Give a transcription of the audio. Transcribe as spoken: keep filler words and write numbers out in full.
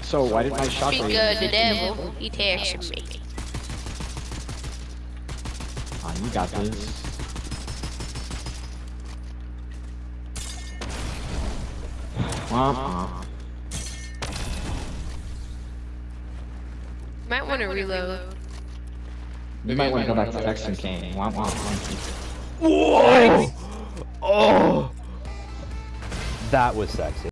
So why did my shot go? Because the devil, he texted me. Ah, you got this. Womp womp. Might want to reload. You might want to go back to Texan King. Womp womp womp. Whoa! Oh! That was sexy.